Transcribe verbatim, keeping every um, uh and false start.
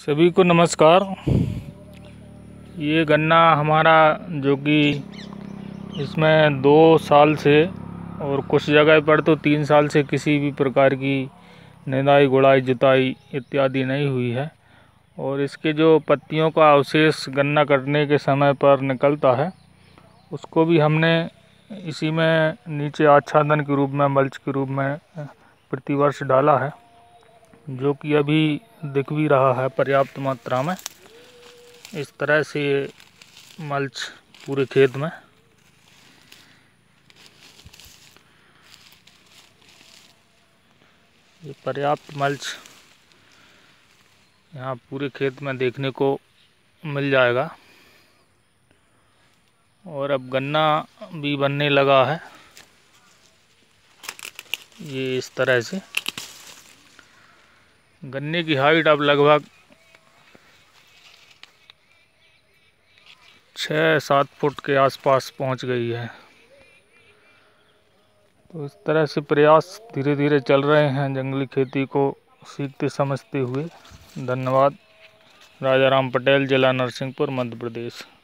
सभी को नमस्कार। ये गन्ना हमारा जो कि इसमें दो साल से और कुछ जगह पर तो तीन साल से किसी भी प्रकार की निदाई गुड़ाई जुताई इत्यादि नहीं हुई है और इसके जो पत्तियों का अवशेष गन्ना कटने के समय पर निकलता है उसको भी हमने इसी में नीचे आच्छादन के रूप में मल्च के रूप में प्रतिवर्ष डाला है, जो कि अभी दिख भी रहा है पर्याप्त मात्रा में। इस तरह से मल्च पूरे खेत में ये पर्याप्त मल्च यहाँ पूरे खेत में देखने को मिल जाएगा। और अब गन्ना भी बनने लगा है। ये इस तरह से गन्ने की हाइट अब लगभग छः सात फुट के आसपास पहुंच गई है। तो इस तरह से प्रयास धीरे धीरे चल रहे हैं जंगली खेती को सीखते समझते हुए। धन्यवाद। राजा राम पटेल, जिला नरसिंहपुर, मध्य प्रदेश।